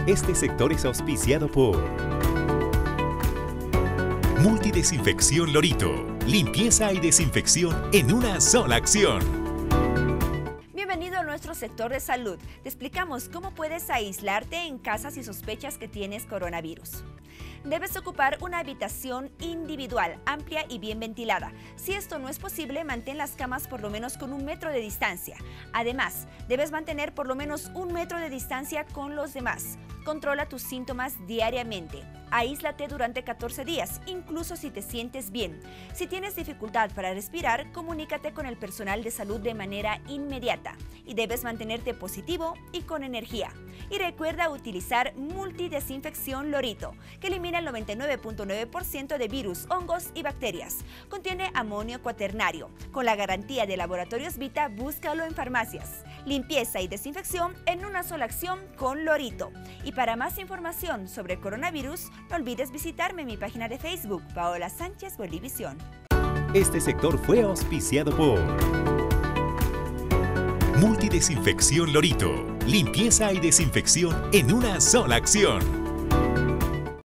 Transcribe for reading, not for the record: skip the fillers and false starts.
Este sector es auspiciado por Multidesinfección Lorito. Limpieza y desinfección en una sola acción. Bienvenido a nuestro sector de salud. Te explicamos cómo puedes aislarte en caso si sospechas que tienes coronavirus. Debes ocupar una habitación individual, amplia y bien ventilada. Si esto no es posible, mantén las camas por lo menos con 1 metro de distancia. Además, debes mantener por lo menos 1 metro de distancia con los demás. Controla tus síntomas diariamente. Aíslate durante 14 días, incluso si te sientes bien. Si tienes dificultad para respirar, comunícate con el personal de salud de manera inmediata. Y debes mantenerte positivo y con energía. Y recuerda utilizar Multidesinfección Lorito, que elimina el 99.9% de virus, hongos y bacterias. Contiene amonio cuaternario. Con la garantía de Laboratorios Vita, búscalo en farmacias. Limpieza y desinfección en una sola acción con Lorito. Y para más información sobre coronavirus, no olvides visitarme en mi página de Facebook, Paola Sánchez Bolivisión. Este sector fue auspiciado por Multidesinfección Lorito. Limpieza y desinfección en una sola acción.